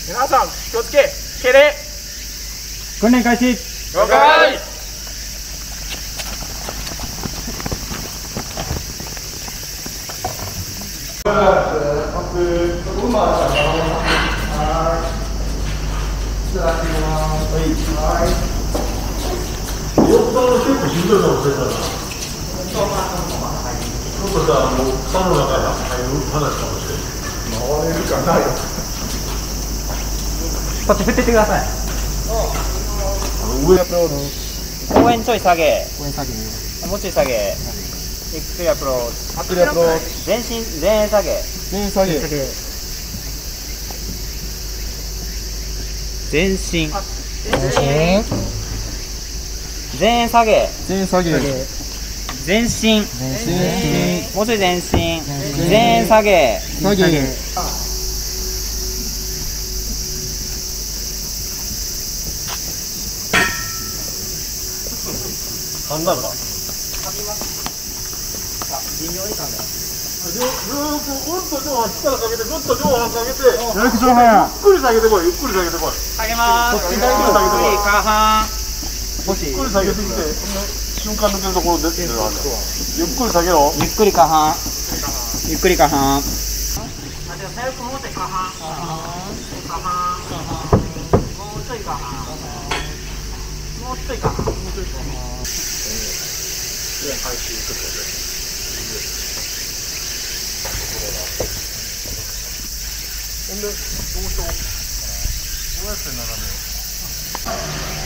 皆さん気をつけ、敬礼。 訓練開始。 了解。 結構しんどいかもしれないな。ちょっとさ、もう草の中に入る話かもしれない。回れるかないよ。 こっち振ってってください。 上アプローチ。 公園ちょい下げ。 公園下げ。 もうちょい下げ。ゆっくりアプローチ。 ゆっくりアプローチ。 全身前下げ。 前下げ。 全身。 前前下げ。 前下げ。 全身。もうちょい全身。前下げ。 下げ。噛んだんか。 微妙に噛んだ。 ぐーっと上半力かけて、ぐっと上半かけて。 よく上半。 ゆっくり下げてこい、ゆっくり下げてこい。 下げます。 ゆっくり下げてこい。 下半。 ゆっくり下げてきて、瞬間抜けるところで。ゆっくり下げろ。 ゆっくり下半。ゆっくり下半。最悪もうちょい下半。下半。もうちょい下半。もうちょい下半。 ほんで、どうしよう。どうやって眺めよう。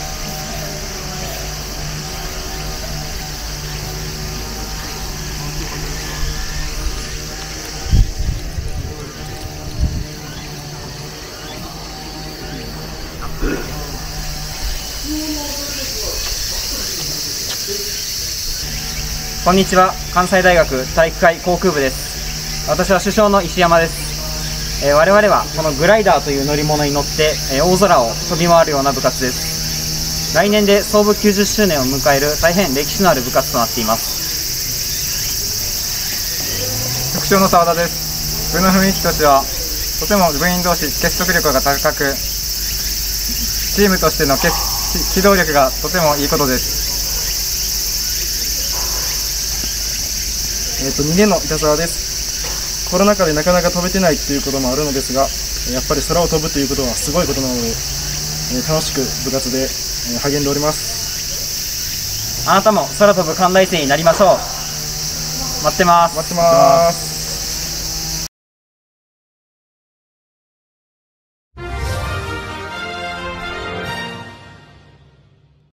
こんにちは。関西大学体育会航空部です。私は主将の石山です。我々はこのグライダーという乗り物に乗って、大空を飛び回るような部活です。来年で創部90周年を迎える大変歴史のある部活となっています。 副将の澤田です。部の雰囲気としてはとても部員同士結束力が高く、チームとしての機動力がとてもいいことです。2年の板澤です。コロナ禍でなかなか飛べてないということもあるのですが、やっぱり空を飛ぶということはすごいことなので、楽しく部活で励んでおります。 あなたも空飛ぶ寛大生になりましょう。待ってます。 待ってます。